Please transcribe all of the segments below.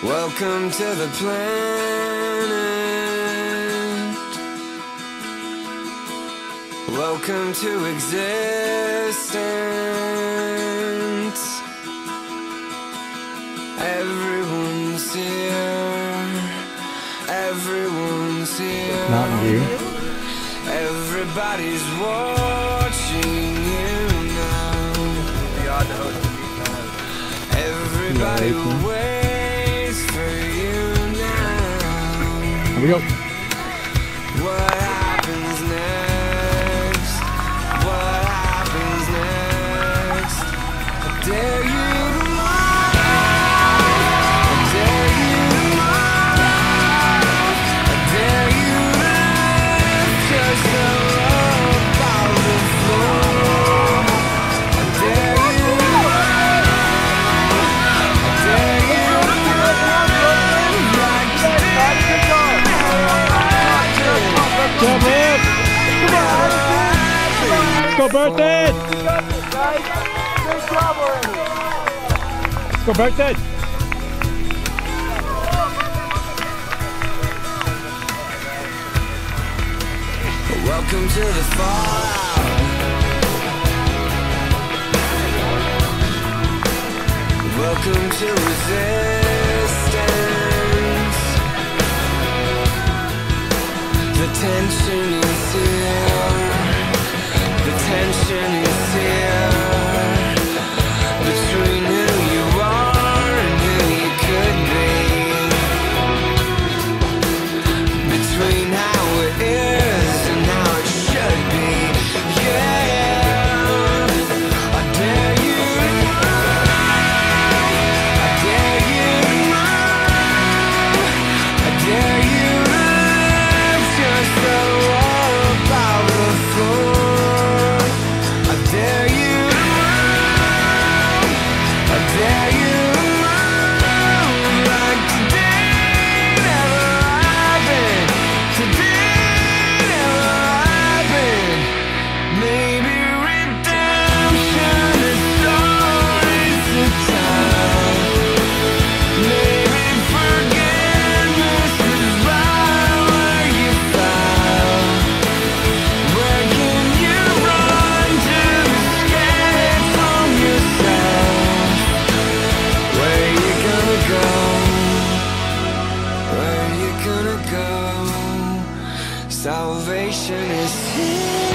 Welcome to the planet. Welcome to existence. Everyone's here. Everyone's here. Mountain View. Everybody's watching you now. Everybody waits for you now. Here we go. What happens next? What happens next? I dare you tomorrow. I dare you tomorrow. I dare you to lift yourself up out of the floor. I dare you tomorrow. I dare you Go Birthday! Go Birthday! Welcome to the fallout. Welcome to resistance. The tension is here. The tension is here. Between who you are and who you could be. Between how it is and how it should be. Yeah, I dare you tomorrow. I dare you tomorrow. I dare you to lift yourself up out of the floor. I dare you tomorrow. I dare you tomorrow. Like today never happened. Today never happened. Maybe redemption is always the time. Maybe forgiveness is right where you found. Where can you run to escape from yourself? Where you gonna go? Where you gonna go? Salvation is here.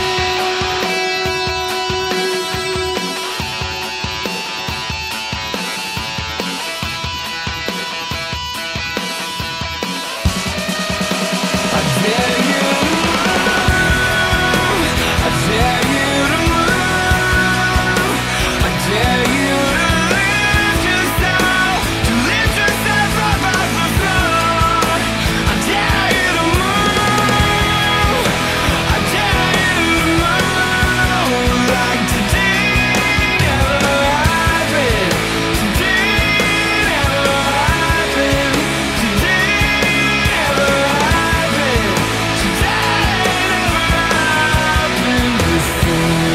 I dare you tomorrow. I dare you tomorrow. I dare you to lift yourself up off the floor. I dare you tomorrow. I dare you tomorrow. Like today never happened. Today never happened. Today never happened. Today never happened before.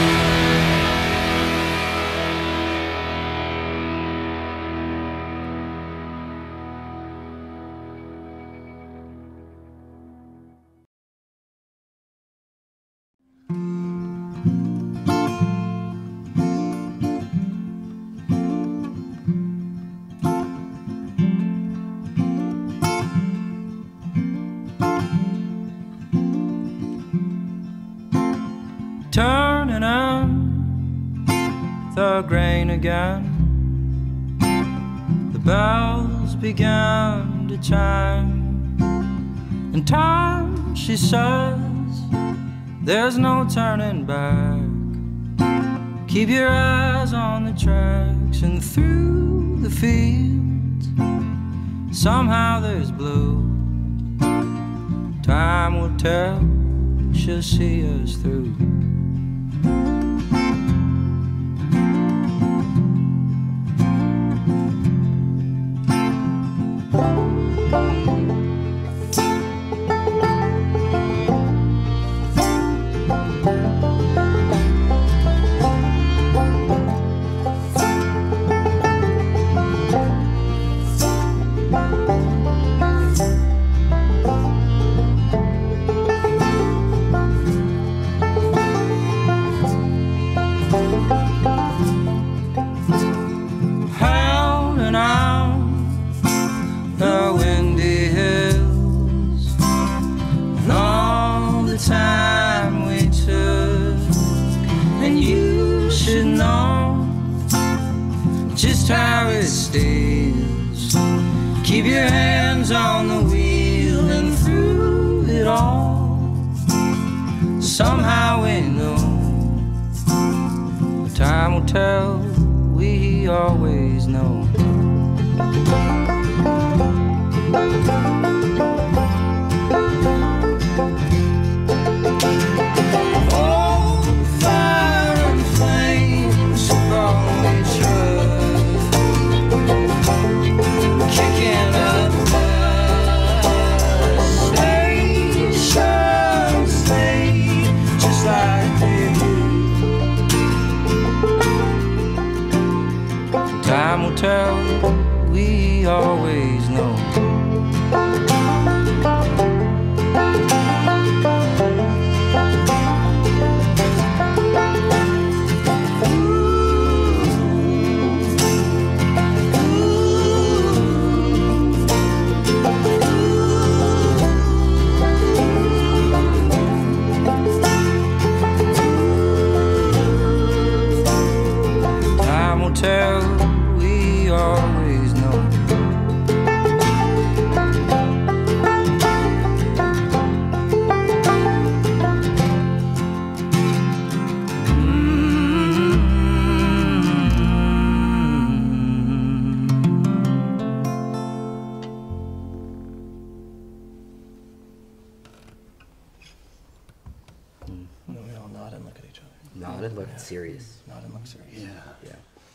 Turning on the grain again. The bells began to chime. In time, she says, there's no turning back. Keep your eyes on the tracks and through the fields. Somehow there's blue. Time will tell, she'll see us through. just how it stays. Keep your hands on the wheel, and through it all, somehow we know. Time will tell, we always know. Oh, fire and flames upon each other, kicking up stations, stay just like they do. Time will tell, we always know. Time will tell, we always know. We all nod and look at each other. Nod and look serious. Nod and look serious. Yeah.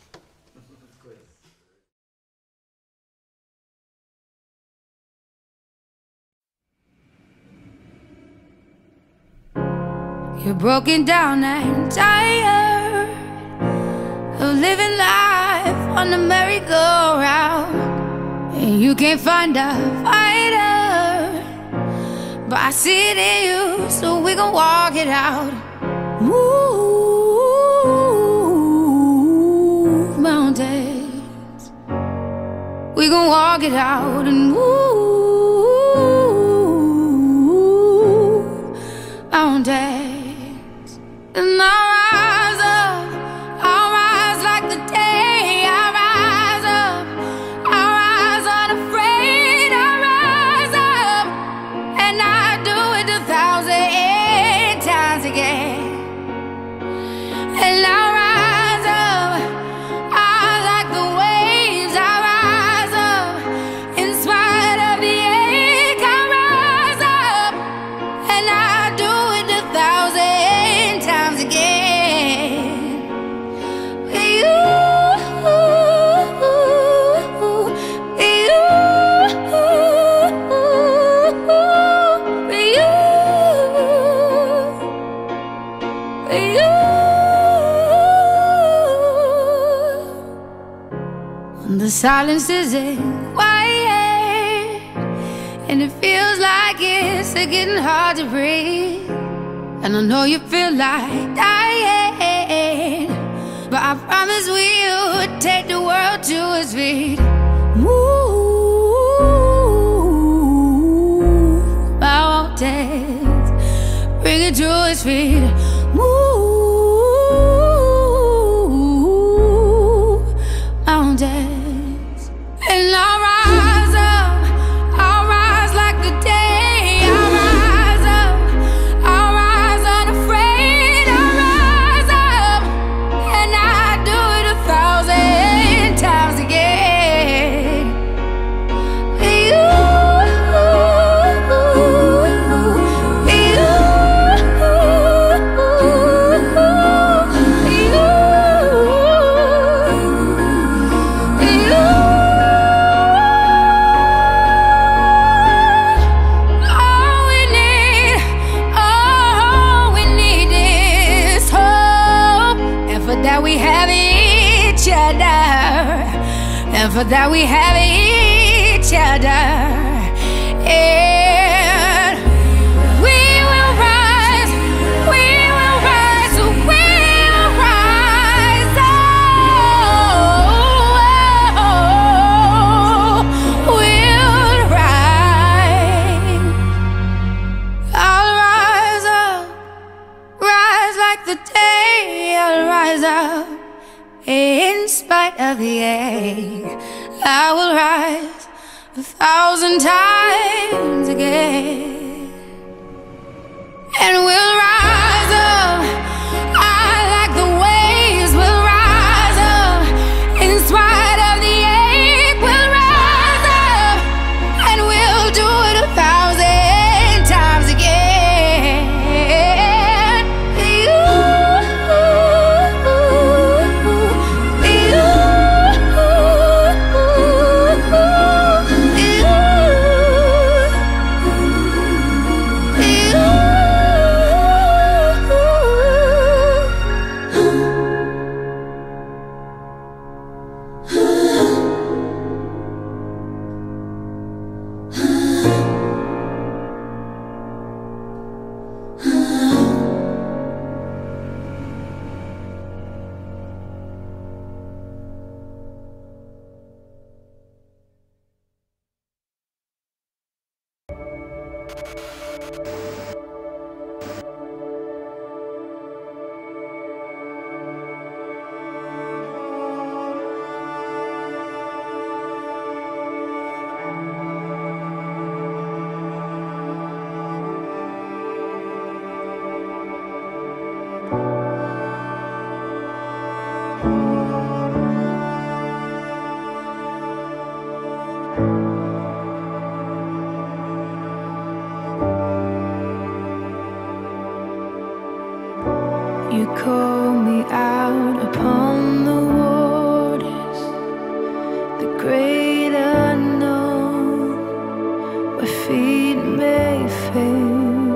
You're broken down and tired of living life on the merry-go-round, and you can't find a fighter, but I see it in you, so we gon' walk it out. Move mountains, we gon' walk it out and move mountains. And I'll rise like the day. I'll rise up, I'll rise unafraid. I'll rise up, and I'll do it 1,000 times again. And I'll rise up, I'll like the waves. I'll rise up, in spite of the ache. I'll rise up, and I'll do it 1,000 times again. The silence isn't quiet, and it feels like it's getting hard to breathe. And I know you feel like dying, but I promise we'll take the world to its feet. Move mountains, bring it to its feet. Move mountains, and I'll rise up, I'll rise like the day. I'll rise up, I'll rise unafraid. I'll rise up, and I'll do it 1,000 times again. And for that we have each other, and we will rise, we will rise, we will rise. Oh, we'll rise. I'll rise up, rise like the day. I'll rise up in spite of the day I will rise 1,000 times again, and we'll rise up. I like the waves. We'll rise up in spite of the ache. We'll rise up, and we'll do it 1,000 times again. You call me out upon the waters, the great unknown, where feet may fail,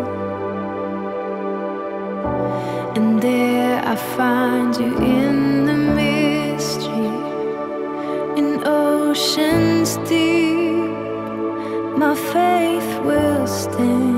and there I find you in the mystery, in oceans deep. My faith will stand.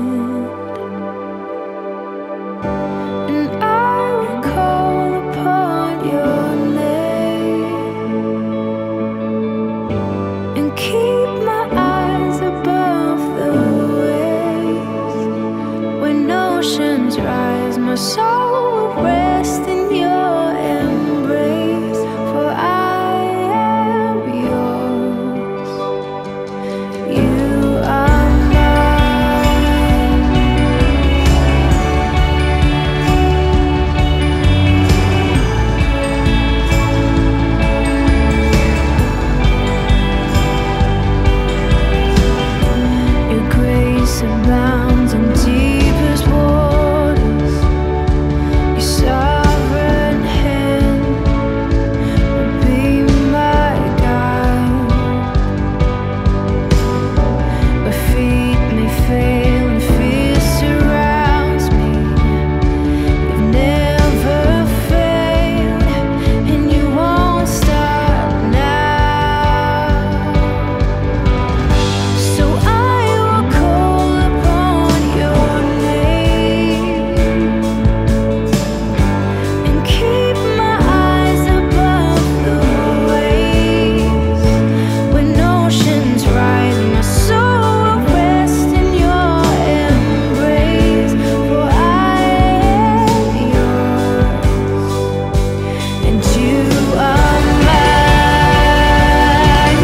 My soul will rest in your embrace, for I am yours. You are mine. Your grace abounds in deepest waters. Sovereign hand will be my guide. Where feet may fail and fear surrounds me, you've never failed, and you won't start now. So I will call upon your name. Keep my eyes above the waves. When oceans rise, my soul will rest in your embrace, for I am yours, and you are mine.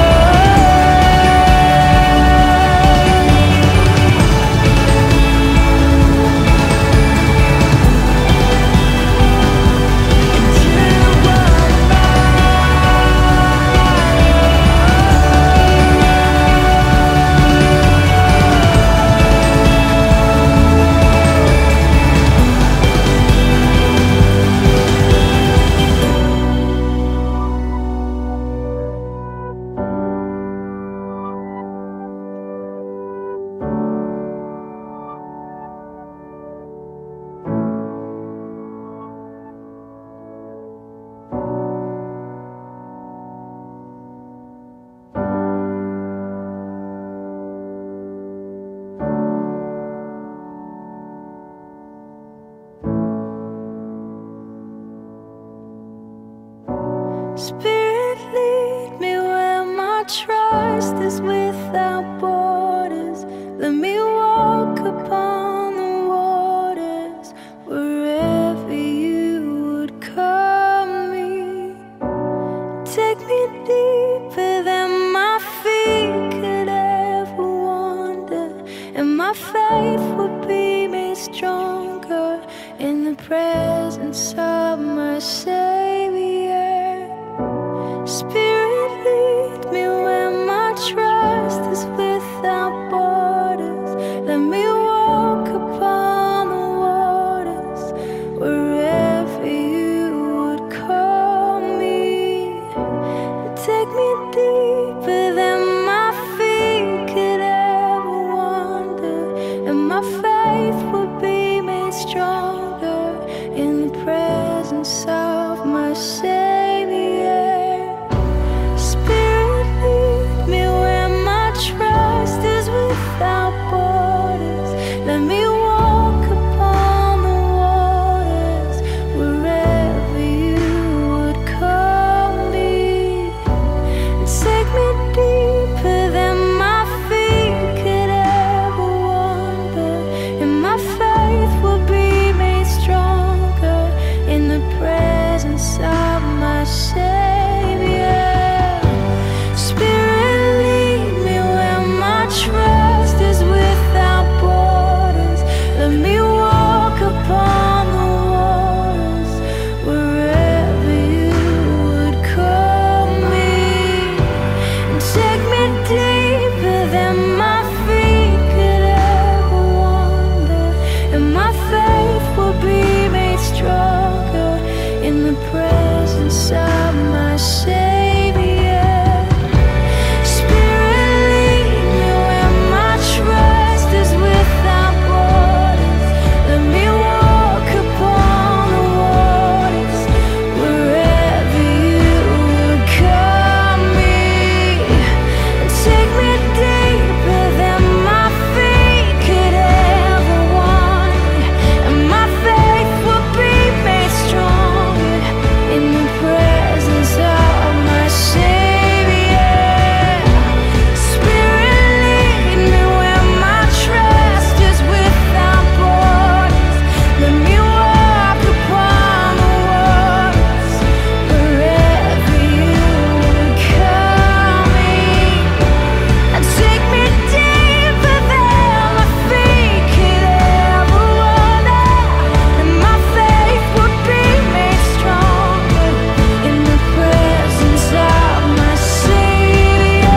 Spirit, lead me where my trust is without borders. Let me walk upon the waters wherever you would call me. Take me deeper than my feet could ever wander, and my faith would be made stronger in the presence of my Savior. Spirit, lead me where my trust is without borders. Let me walk upon the waters wherever you would call me. Take me deeper than my feet could ever wander, and my faith will be made stronger in the presence of my Savior. Spirit, lead me where my trust is without borders. Let me walk upon the waters wherever you would call me. Take me deeper than my feet could ever wander, and my faith will be made stronger in the presence of my Savior. Spirit, lead me where my trust is without borders. Let me walk upon the waters wherever you would call me. Take me deeper than my feet could ever wander, and my faith will be made stronger in the presence of my Savior. Spirit, lead me where my trust is without borders. Let me walk upon the waters wherever you would call me. Take me deeper than my feet could ever wander, and my faith will be made stronger in the presence of my Savior. Spirit, lead me where my trust is without borders. Let me walk upon the waters wherever you would call me. Take me deeper than my feet could ever wander, and my faith would be made stronger in the presence of my Savior.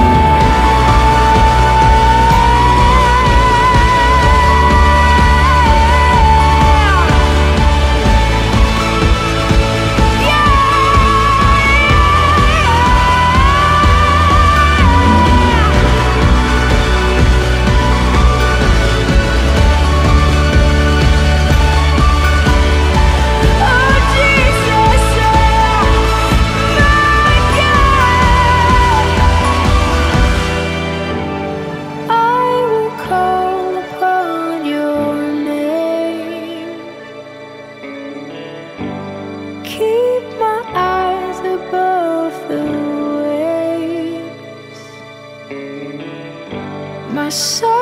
Oh Jesus, my God, I will call upon your name. Keep my eyes above the waves. My soul